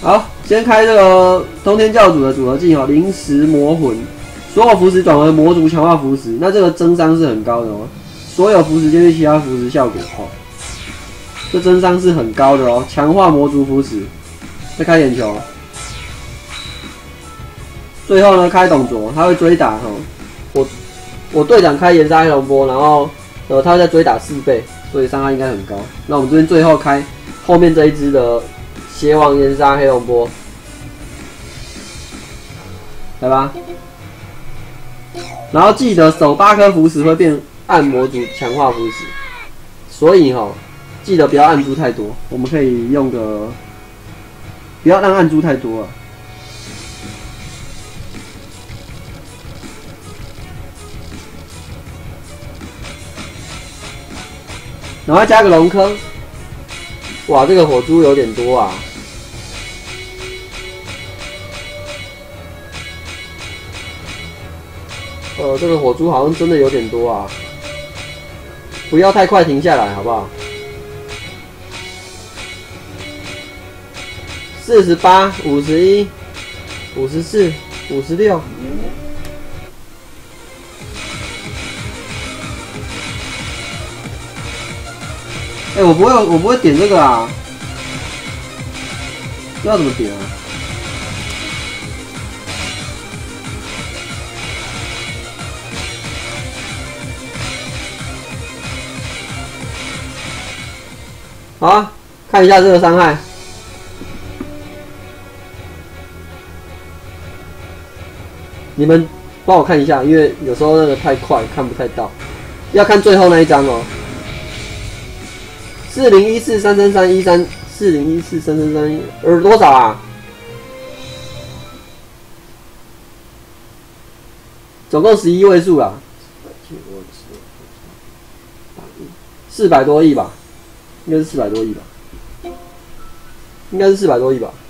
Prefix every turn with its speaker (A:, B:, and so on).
A: 好，先开这个通天教主的组合技哦，临时魔魂，所有符石转为魔族强化符石，那这个增伤是很高的哦。所有符石兼具其他符石效果哦，这增伤是很高的哦。强化魔族符石，再开眼球，最后呢开董卓，他会追打哦。我队长开岩沙黑龙波，然后他会再追打4倍，所以伤害应该很高。那我们这边最后开后面这一只的。邪王岩沙黑龙波，来吧。然后记得手8颗符石会变暗魔族强化符石，所以记得不要暗珠太多。我们可以用个，不要让暗珠太多啊。然后加个龙坑，哇，这个火珠有点多啊。这个火珠好像真的有点多啊，不要太快停下来，好不好？48、51、54、56。我不会点这个啊，这要怎么点啊？好啊，看一下这个伤害。你们帮我看一下，因为有时候那个太快看不太到，要看最后那一张哦。4014331340143313多少啊？总共11位数啦，400多亿吧。应该是400多亿吧，应该是400多亿吧。